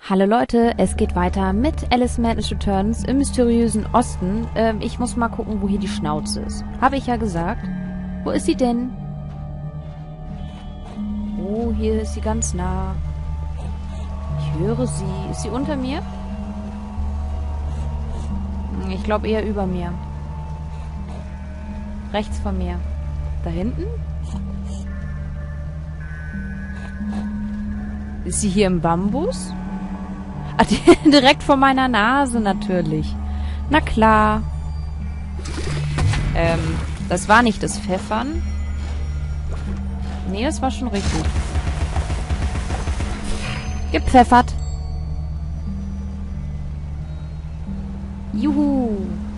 Hallo Leute, es geht weiter mit Alice Madness Returns im mysteriösen Osten. Ich muss mal gucken, wo hier die Schnauze ist. Habe ich ja gesagt. Wo ist sie denn? Oh, hier ist sie ganz nah. Ich höre sie. Ist sie unter mir? Ich glaube eher über mir. Rechts von mir. Da hinten? Ist sie hier im Bambus? Ah, direkt vor meiner Nase natürlich. Na klar. Das war nicht das Pfeffern. Nee, das war schon richtig. Gepfeffert. Juhu.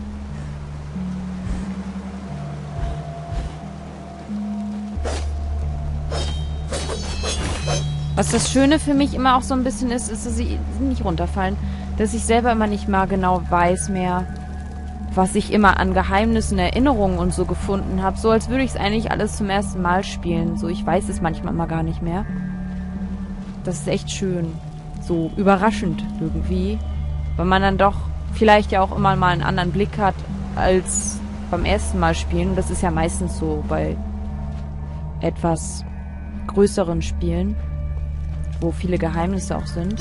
Was das Schöne für mich immer auch so ein bisschen ist, dass sie nicht runterfallen, dass ich selber immer nicht mal genau weiß mehr, was ich immer an Geheimnissen, Erinnerungen und so gefunden habe. So als würde ich es eigentlich alles zum ersten Mal spielen. So, ich weiß es manchmal immer gar nicht mehr. Das ist echt schön. So überraschend irgendwie. Weil man dann doch vielleicht ja auch immer mal einen anderen Blick hat als beim ersten Mal spielen. Und das ist ja meistens so bei etwas größeren Spielen, wo viele Geheimnisse auch sind.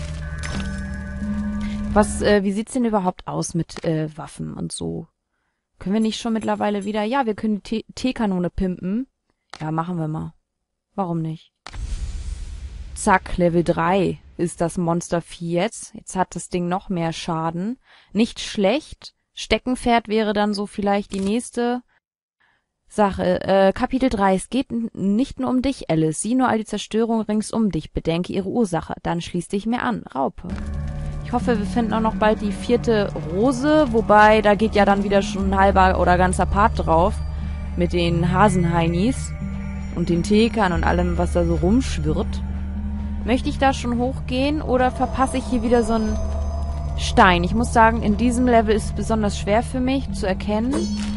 Wie sieht's denn überhaupt aus mit Waffen und so? Können wir nicht schon mittlerweile wieder... Ja, wir können die Teekanone pimpen. Ja, machen wir mal. Warum nicht? Zack, Level 3 ist das Monstervieh jetzt. Jetzt hat das Ding noch mehr Schaden. Nicht schlecht. Steckenpferd wäre dann so vielleicht die nächste Sache. Kapitel 3. Es geht nicht nur um dich, Alice. Sieh nur all die Zerstörung rings um dich. Bedenke ihre Ursache. Dann schließ dich mir an. Raupe. Ich hoffe, wir finden auch noch bald die 4. Rose. Wobei, da geht ja dann wieder schon ein halber oder ganzer Part drauf. Mit den Hasenheinis. Und den Tekern und allem, was da so rumschwirrt. Möchte ich da schon hochgehen oder verpasse ich hier wieder so einen Stein? Ich muss sagen, in diesem Level ist es besonders schwer für mich zu erkennen,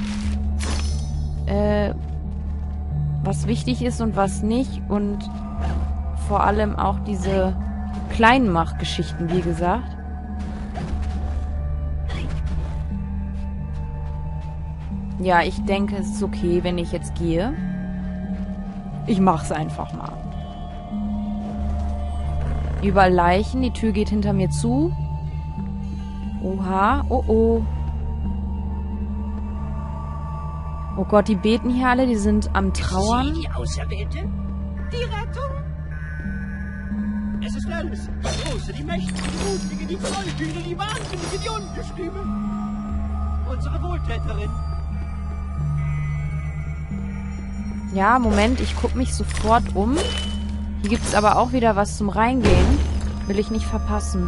was wichtig ist und was nicht. Und vor allem auch diese Kleinmachgeschichten, wie gesagt. Ja, ich denke, es ist okay, wenn ich jetzt gehe. Ich mach's einfach mal. Überall Leichen, die Tür geht hinter mir zu. Oha, oh oh. Oh Gott, die beten hier alle, die sind am Trauern. Die Auserwählte? Die Rettung? Es ist Alice, die Große, die Mächtige, die Mutige, die Tollkühne, die Wahnsinnige, die Ungestüme. Unsere Wohltäterin. Ja, Moment, ich gucke mich sofort um. Hier gibt es aber auch wieder was zum Reingehen. Will ich nicht verpassen.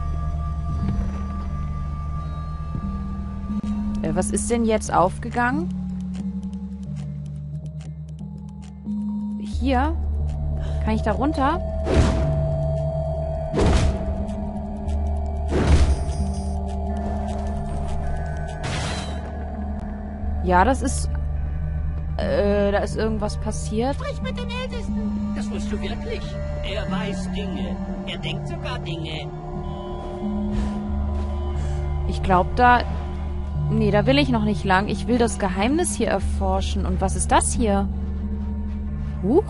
Was ist denn jetzt aufgegangen? Hier? Kann ich da runter? Ja, das ist... da ist irgendwas passiert. Sprich mit dem Ältesten. Das musst du wirklich. Er weiß Dinge. Er denkt sogar Dinge. Ich glaube, da... Nee, da will ich noch nicht lang. Ich will das Geheimnis hier erforschen. Und was ist das hier? Huch.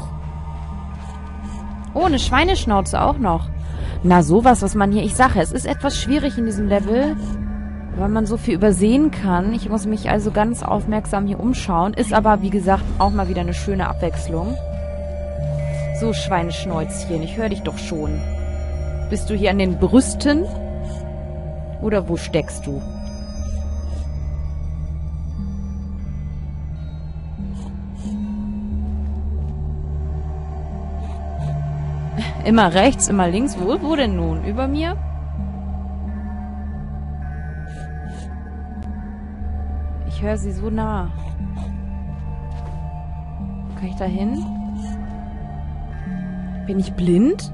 Oh, eine Schweineschnauze auch noch. Na, sowas, was man hier... Ich sage, es ist etwas schwierig in diesem Level, weil man so viel übersehen kann. Ich muss mich also ganz aufmerksam hier umschauen. Ist aber, wie gesagt, auch mal wieder eine schöne Abwechslung. So, Schweineschnäuzchen, ich höre dich doch schon. Bist du hier an den Brüsten? Oder wo steckst du? Immer rechts, immer links. Wo denn nun? Über mir? Ich höre sie so nah. Kann ich da hin? Bin ich blind?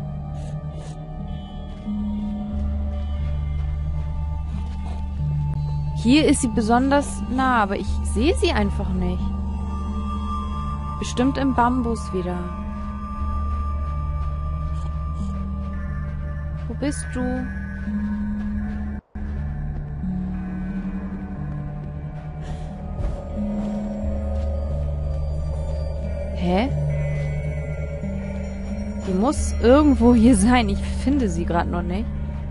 Hier ist sie besonders nah, aber ich sehe sie einfach nicht. Bestimmt im Bambus wieder. Wo bist du? Hä? Die muss irgendwo hier sein. Ich finde sie gerade noch nicht.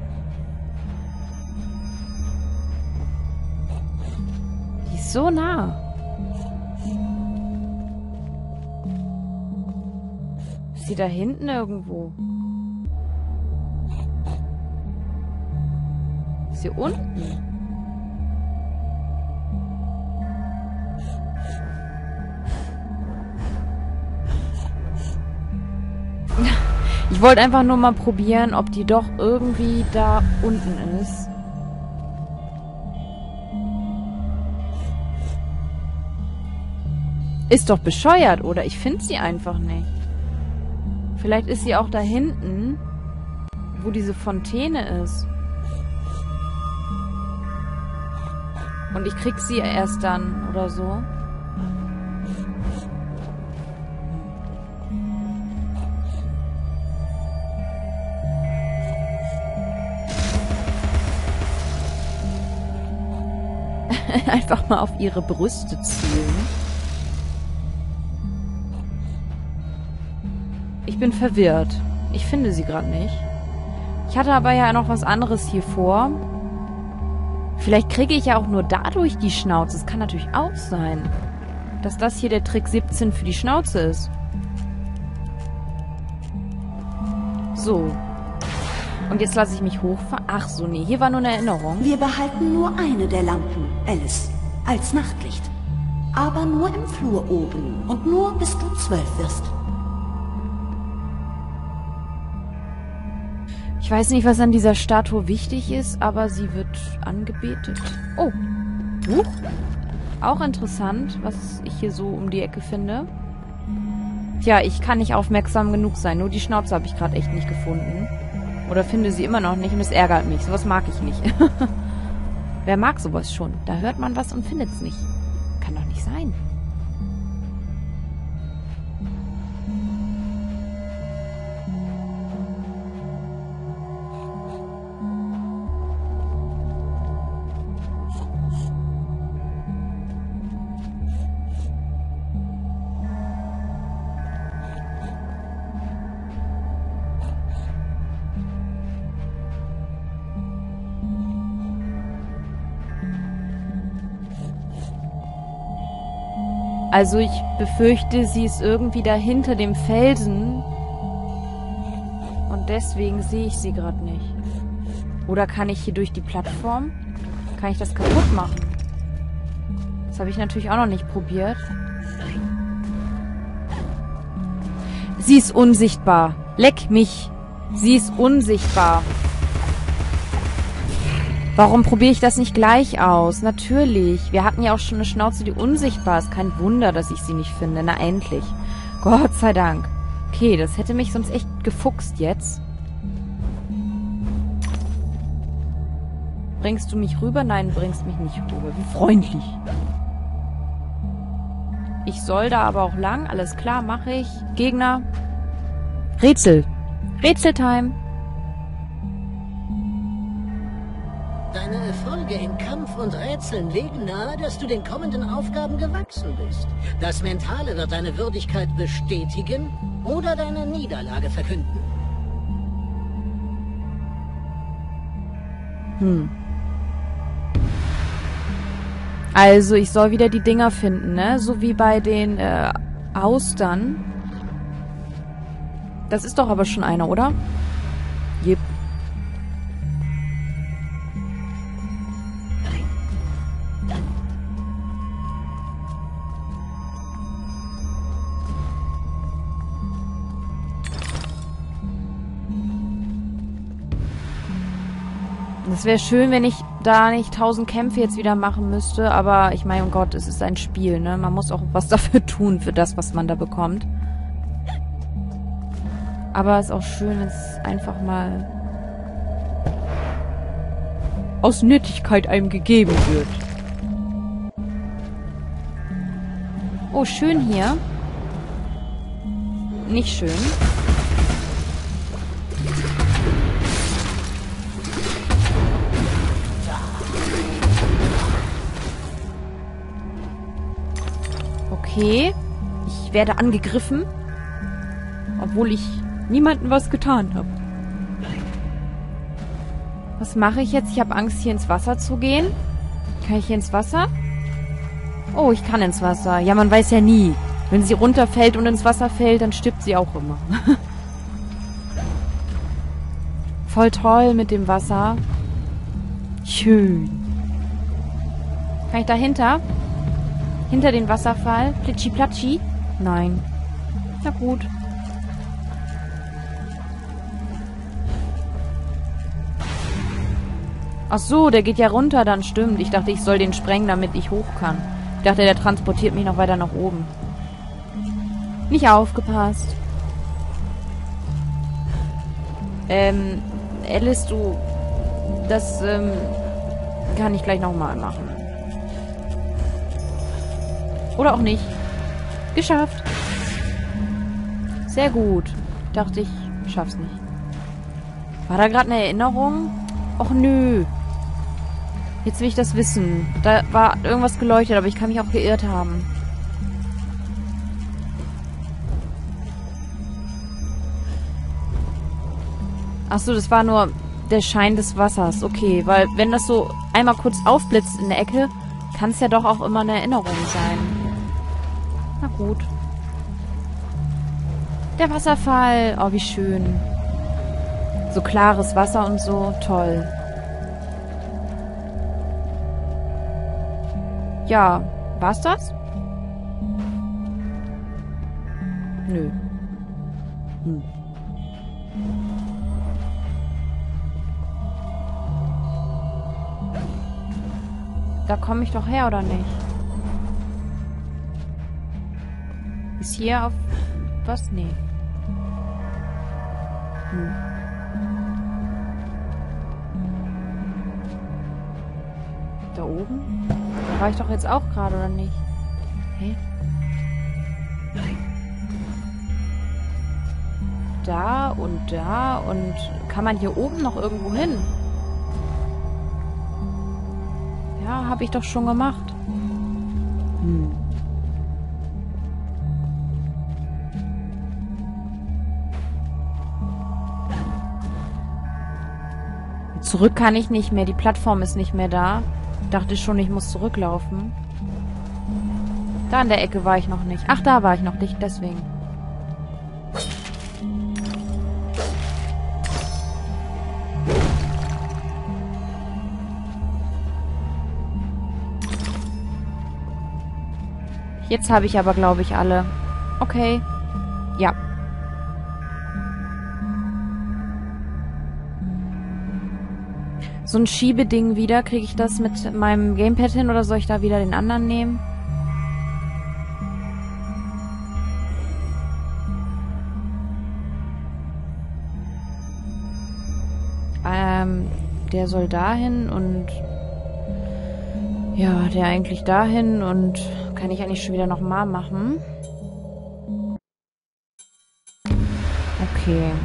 Die ist so nah. Ist sie da hinten irgendwo? Ist sie unten? Ich wollte einfach nur mal probieren, ob die doch irgendwie da unten ist. Ist doch bescheuert, oder? Ich finde sie einfach nicht. Vielleicht ist sie auch da hinten, wo diese Fontäne ist. Und ich krieg sie erst dann, oder so. Einfach mal auf ihre Brüste zielen. Ich bin verwirrt. Ich finde sie gerade nicht. Ich hatte aber ja noch was anderes hier vor. Vielleicht kriege ich ja auch nur dadurch die Schnauze. Das kann natürlich auch sein, dass das hier der Trick 17 für die Schnauze ist. So. Und jetzt lasse ich mich hochfahren. Ach so, nee, hier war nur eine Erinnerung. Wir behalten nur eine der Lampen, Alice, als Nachtlicht. Aber nur im Flur oben und nur bis du 12 wirst. Ich weiß nicht, was an dieser Statue wichtig ist, aber sie wird angebetet. Oh. Huch. Auch interessant, was ich hier so um die Ecke finde. Tja, ich kann nicht aufmerksam genug sein. Nur die Schnauze habe ich gerade echt nicht gefunden. Oder finde sie immer noch nicht und es ärgert mich. Sowas mag ich nicht. Wer mag sowas schon? Da hört man was und findet es nicht. Kann doch nicht sein. Also ich befürchte, sie ist irgendwie da hinter dem Felsen. Und deswegen sehe ich sie gerade nicht. Oder kann ich hier durch die Plattform? Kann ich das kaputt machen? Das habe ich natürlich auch noch nicht probiert. Sie ist unsichtbar. Leck mich. Sie ist unsichtbar. Warum probiere ich das nicht gleich aus? Natürlich. Wir hatten ja auch schon eine Schnauze, die unsichtbar ist. Kein Wunder, dass ich sie nicht finde. Na, endlich. Gott sei Dank. Okay, das hätte mich sonst echt gefuchst jetzt. Bringst du mich rüber? Nein, du bringst mich nicht rüber. Wie freundlich. Ich soll da aber auch lang. Alles klar, mache ich. Gegner. Rätsel. Rätseltime. Deine Erfolge in Kampf und Rätseln legen nahe, dass du den kommenden Aufgaben gewachsen bist. Das Mentale wird deine Würdigkeit bestätigen oder deine Niederlage verkünden. Also, ich soll wieder die Dinger finden, ne? So wie bei den Austern. Das ist doch aber schon einer, oder? Jep. Es wäre schön, wenn ich da nicht 1000 Kämpfe jetzt wieder machen müsste, aber ich meine, oh Gott, es ist ein Spiel, ne? Man muss auch was dafür tun, für das, was man da bekommt. Aber es ist auch schön, wenn es einfach mal aus Nötigkeit einem gegeben wird. Oh, schön hier. Nicht schön. Okay. Ich werde angegriffen. Obwohl ich niemandem was getan habe. Was mache ich jetzt? Ich habe Angst, hier ins Wasser zu gehen. Kann ich hier ins Wasser? Oh, ich kann ins Wasser. Ja, man weiß ja nie. Wenn sie runterfällt und ins Wasser fällt, dann stirbt sie auch immer. Voll toll mit dem Wasser. Schön. Kann ich dahinter? Hinter den Wasserfall? Plitschi-platschi? Nein. Na gut. Ach so, der geht ja runter, dann stimmt. Ich dachte, ich soll den sprengen, damit ich hoch kann. Ich dachte, der transportiert mich noch weiter nach oben. Nicht aufgepasst. Alice, du... Das, kann ich gleich nochmal machen. Oder auch nicht. Geschafft. Sehr gut. Dachte ich, schaff's nicht. War da gerade eine Erinnerung? Och nö. Jetzt will ich das wissen. Da war irgendwas geleuchtet, aber ich kann mich auch geirrt haben. Achso, das war nur der Schein des Wassers. Okay, weil wenn das so einmal kurz aufblitzt in der Ecke, kann es ja doch auch immer eine Erinnerung sein. Na gut. Der Wasserfall. Oh, wie schön. So klares Wasser und so. Toll. Ja, war's das? Nö. Da komme ich doch her, oder nicht? Ist hier auf... was? Nee. Da oben? Da war ich doch jetzt auch gerade, oder nicht? Hä? Da und kann man hier oben noch irgendwo hin? Ja, habe ich doch schon gemacht. Zurück kann ich nicht mehr. Die Plattform ist nicht mehr da. Dachte schon, ich muss zurücklaufen. Da in der Ecke war ich noch nicht. Ach, da war ich noch nicht, deswegen. Jetzt habe ich aber, glaube ich, alle. Okay. Ja. So ein Schiebeding wieder. Kriege ich das mit meinem Gamepad hin oder soll ich da wieder den anderen nehmen? Der soll dahin und... ja, der eigentlich dahin und... kann ich eigentlich schon wieder nochmal machen. Okay.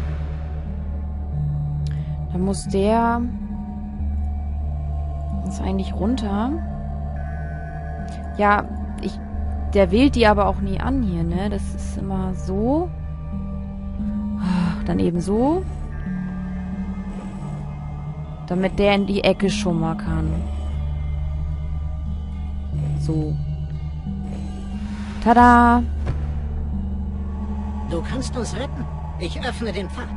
Dann muss der... ist eigentlich runter. Ja, der wählt die aber auch nie an hier, ne? Das ist immer so. Dann eben so. Damit der in die Ecke schon mal kann. So. Tada! Du kannst uns retten. Ich öffne den Pfad.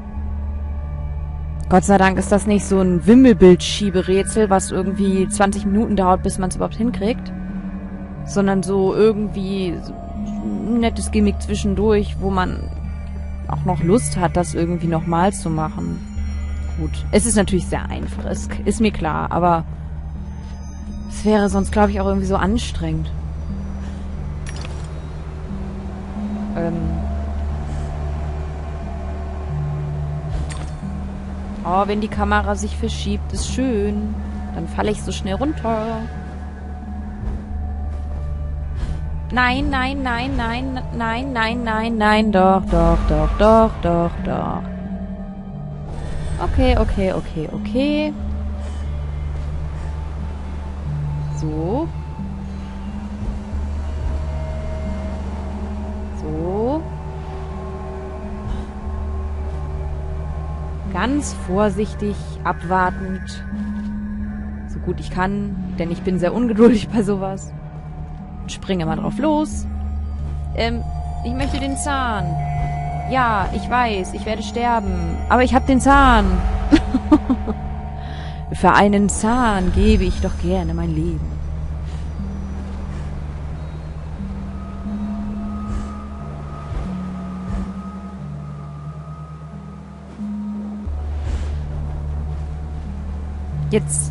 Gott sei Dank ist das nicht so ein Wimmelbild-Schieberätsel, was irgendwie 20 Minuten dauert, bis man es überhaupt hinkriegt. Sondern so irgendwie so ein nettes Gimmick zwischendurch, wo man auch noch Lust hat, das irgendwie nochmal zu machen. Gut. Es ist natürlich sehr einfach, es ist mir klar, aber es wäre sonst, glaube ich, auch irgendwie so anstrengend. Oh, wenn die Kamera sich verschiebt, ist schön. Dann falle ich so schnell runter. Nein, nein, nein, nein, nein, nein, nein, nein, doch, doch, doch, doch, doch, doch. Okay, okay, okay, okay. So. ganz vorsichtig, abwartend, so gut ich kann, denn ich bin sehr ungeduldig bei sowas. Springe mal drauf los. Ich möchte den Zahn. Ja, ich weiß, ich werde sterben, aber ich habe den Zahn. Für einen Zahn gebe ich doch gerne mein Leben. Jetzt.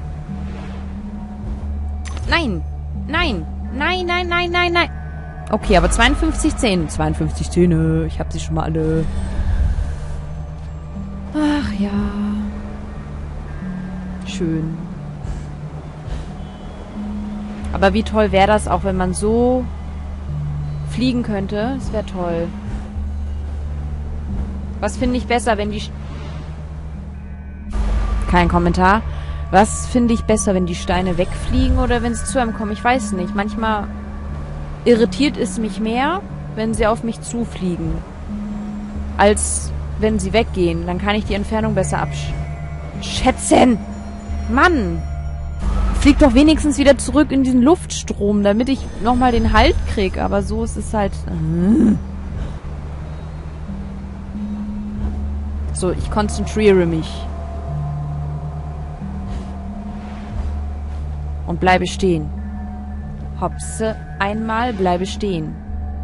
Nein! Nein! Nein, nein, nein, nein, nein! Okay, aber 52 Zähne. 52 Zähne. Ich habe sie schon mal alle. Ach ja. Schön. Aber wie toll wäre das auch, wenn man so fliegen könnte? Das wäre toll. Was finde ich besser, wenn die... Kein Kommentar. Was finde ich besser, wenn die Steine wegfliegen oder wenn sie zu einem kommen? Ich weiß nicht. Manchmal irritiert es mich mehr, wenn sie auf mich zufliegen, als wenn sie weggehen. Dann kann ich die Entfernung besser abschätzen. Mann! Flieg doch wenigstens wieder zurück in diesen Luftstrom, damit ich nochmal den Halt krieg. Aber so ist es halt... So, ich konzentriere mich. Und bleibe stehen. Hopse, einmal, bleibe stehen.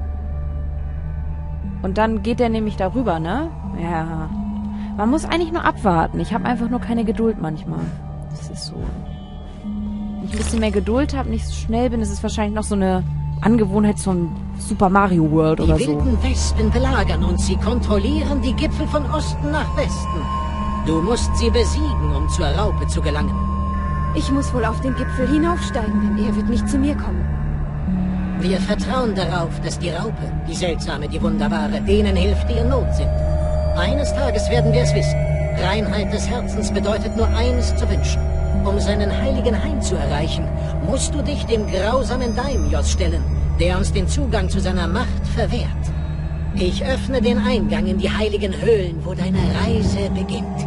Und dann geht der nämlich darüber, ne? Ja. Man muss eigentlich nur abwarten. Ich habe einfach nur keine Geduld manchmal. Das ist so. Wenn ich ein bisschen mehr Geduld habe, nicht so schnell bin, ist es wahrscheinlich noch so eine Angewohnheit von Super Mario World oder so. Die wilden Wespen belagern uns. Sie kontrollieren die Gipfel von Osten nach Westen. Du musst sie besiegen, um zur Raupe zu gelangen. Ich muss wohl auf den Gipfel hinaufsteigen, denn er wird nicht zu mir kommen. Wir vertrauen darauf, dass die Raupe, die seltsame, die wunderbare, denen hilft, die in Not sind. Eines Tages werden wir es wissen. Reinheit des Herzens bedeutet nur eines zu wünschen. Um seinen heiligen Hain zu erreichen, musst du dich dem grausamen Daimyos stellen, der uns den Zugang zu seiner Macht verwehrt. Ich öffne den Eingang in die heiligen Höhlen, wo deine Reise beginnt.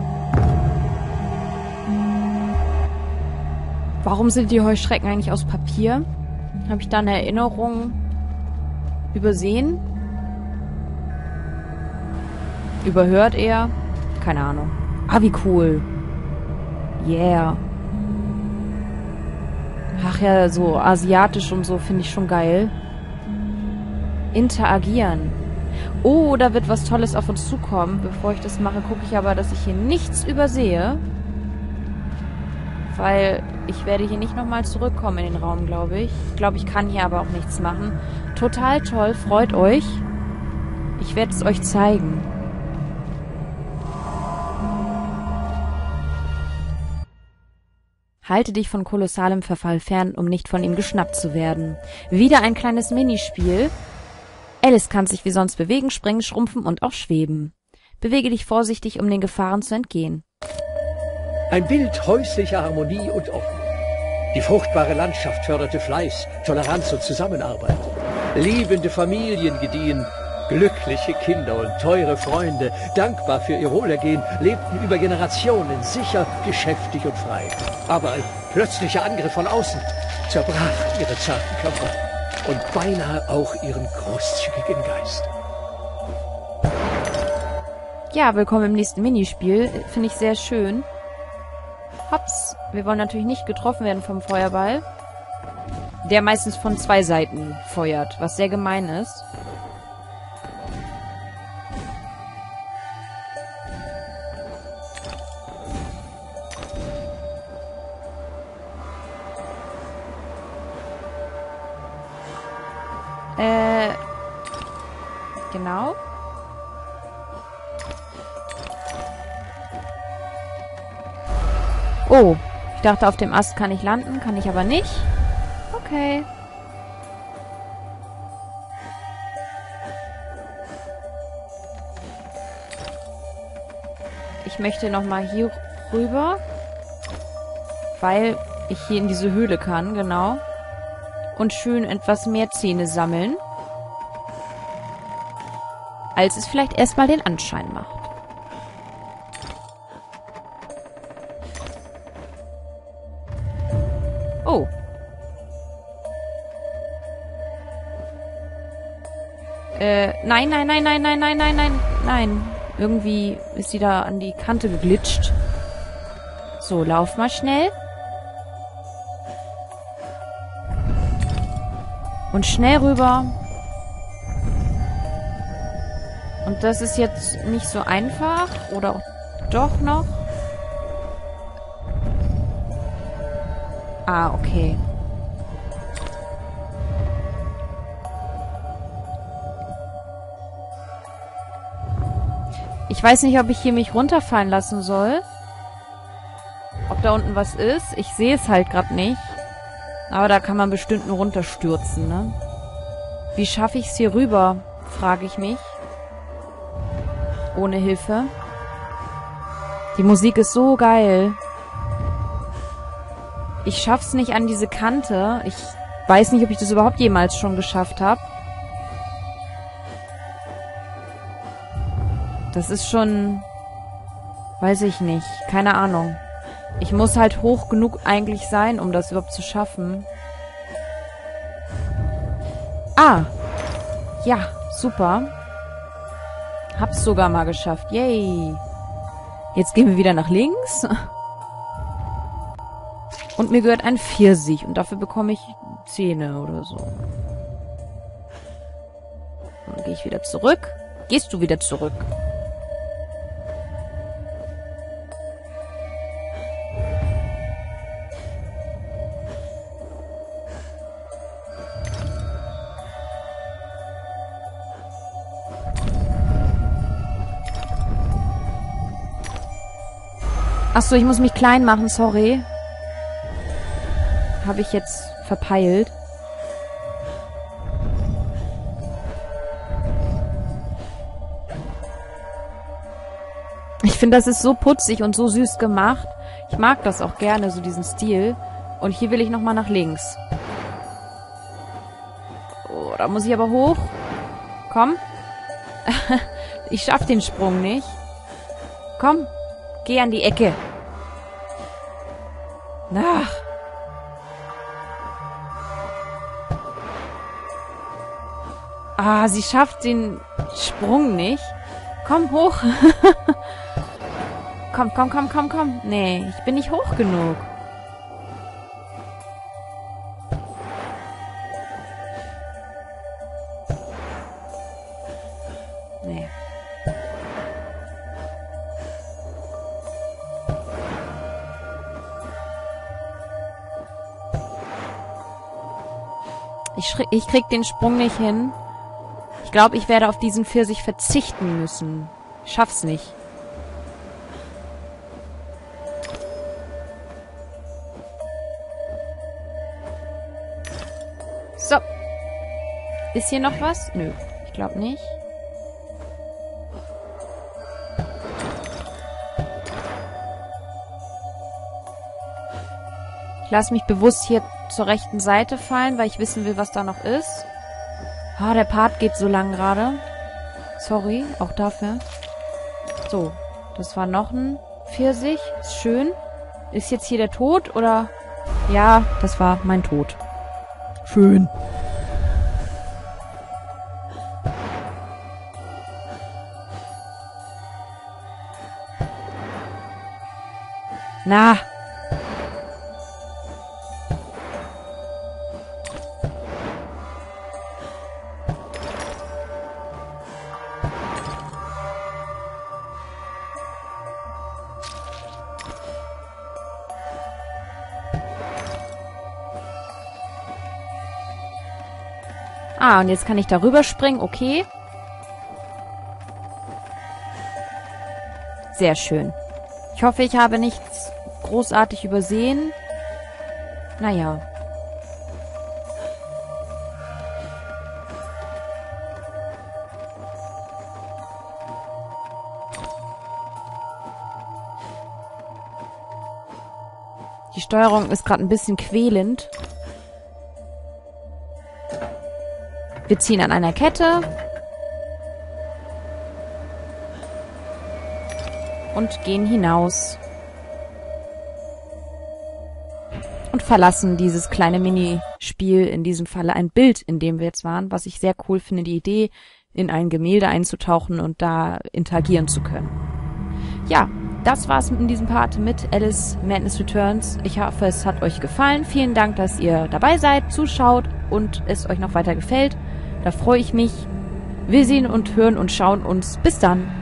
Warum sind die Heuschrecken eigentlich aus Papier? Habe ich da eine Erinnerung übersehen? Überhört eher? Keine Ahnung. Ah, wie cool. Yeah. Ach ja, so asiatisch und so finde ich schon geil. Interagieren. Oh, da wird was Tolles auf uns zukommen. Bevor ich das mache, gucke ich aber, dass ich hier nichts übersehe. Weil ich werde hier nicht nochmal zurückkommen in den Raum, glaube ich. Ich glaube, ich kann hier aber auch nichts machen. Total toll, freut euch. Ich werde es euch zeigen. Halte dich von kolossalem Verfall fern, um nicht von ihm geschnappt zu werden. Wieder ein kleines Minispiel. Alice kann sich wie sonst bewegen, springen, schrumpfen und auch schweben. Bewege dich vorsichtig, um den Gefahren zu entgehen. Ein Bild häuslicher Harmonie und Ordnung. Die fruchtbare Landschaft förderte Fleiß, Toleranz und Zusammenarbeit. Liebende Familien gediehen, glückliche Kinder und teure Freunde, dankbar für ihr Wohlergehen, lebten über Generationen sicher, geschäftig und frei. Aber ein plötzlicher Angriff von außen zerbrach ihre zarten Körper und beinahe auch ihren großzügigen Geist. Ja, willkommen im nächsten Minispiel. Finde ich sehr schön. Hops. Wir wollen natürlich nicht getroffen werden vom Feuerball. Der meistens von 2 Seiten feuert, was sehr gemein ist. Genau. Oh, ich dachte, auf dem Ast kann ich landen, kann ich aber nicht. Okay. Ich möchte nochmal hier rüber, weil ich hier in diese Höhle kann, genau. Und schön etwas mehr Zähne sammeln, als es vielleicht erstmal den Anschein macht. Nein, nein, nein, nein, nein, nein, nein, nein, nein. Irgendwie ist sie da an die Kante geglitscht. So, lauf mal schnell. Und schnell rüber. Und das ist jetzt nicht so einfach. Oder doch noch? Ah, okay. Ich weiß nicht, ob ich hier mich runterfallen lassen soll. Ob da unten was ist. Ich sehe es halt gerade nicht. Aber da kann man bestimmt nur runterstürzen, ne? Wie schaffe ich es hier rüber? Frage ich mich. Ohne Hilfe. Die Musik ist so geil. Ich schaff's nicht an diese Kante. Ich weiß nicht, ob ich das überhaupt jemals schon geschafft habe. Das ist schon... Weiß ich nicht. Keine Ahnung. Ich muss halt hoch genug eigentlich sein, um das überhaupt zu schaffen. Ah. Ja, super. Hab's sogar mal geschafft. Yay. Jetzt gehen wir wieder nach links. Und mir gehört ein Pfirsich. Und dafür bekomme ich Zähne oder so. Dann gehe ich wieder zurück. Gehst du wieder zurück? Achso, ich muss mich klein machen, sorry. Habe ich jetzt verpeilt. Ich finde, das ist so putzig und so süß gemacht. Ich mag das auch gerne, so diesen Stil. Und hier will ich nochmal nach links. Oh, da muss ich aber hoch. Komm. Ich schaff den Sprung nicht. Komm. Geh an die Ecke. Ach. Ah, sie schafft den Sprung nicht. Komm, hoch. Komm, komm, komm, komm, komm. Nee, ich bin nicht hoch genug. Nee. Ich krieg den Sprung nicht hin. Ich glaube, ich werde auf diesen Pfirsich verzichten müssen. Ich schaff's nicht. So. Ist hier noch was? Nö, ich glaube nicht. Ich lasse mich bewusst hier zur rechten Seite fallen, weil ich wissen will, was da noch ist. Ah, der Part geht so lang gerade. Sorry, auch dafür. So, das war noch ein Pfirsich. Ist schön. Ist jetzt hier der Tod, oder? Ja, das war mein Tod. Schön. Na. Ah, und jetzt kann ich da rüberspringen. Okay. Sehr schön. Ich hoffe, ich habe nichts großartig übersehen. Naja. Die Steuerung ist gerade ein bisschen quälend. Wir ziehen an einer Kette. Und gehen hinaus. Und verlassen dieses kleine Minispiel, in diesem Falle ein Bild, in dem wir jetzt waren, was ich sehr cool finde, die Idee, in ein Gemälde einzutauchen und da interagieren zu können. Ja, das war's in diesem Part mit Alice Madness Returns. Ich hoffe, es hat euch gefallen. Vielen Dank, dass ihr dabei seid, zuschaut und es euch noch weiter gefällt. Da freue ich mich. Wir sehen und hören und schauen uns. Bis dann.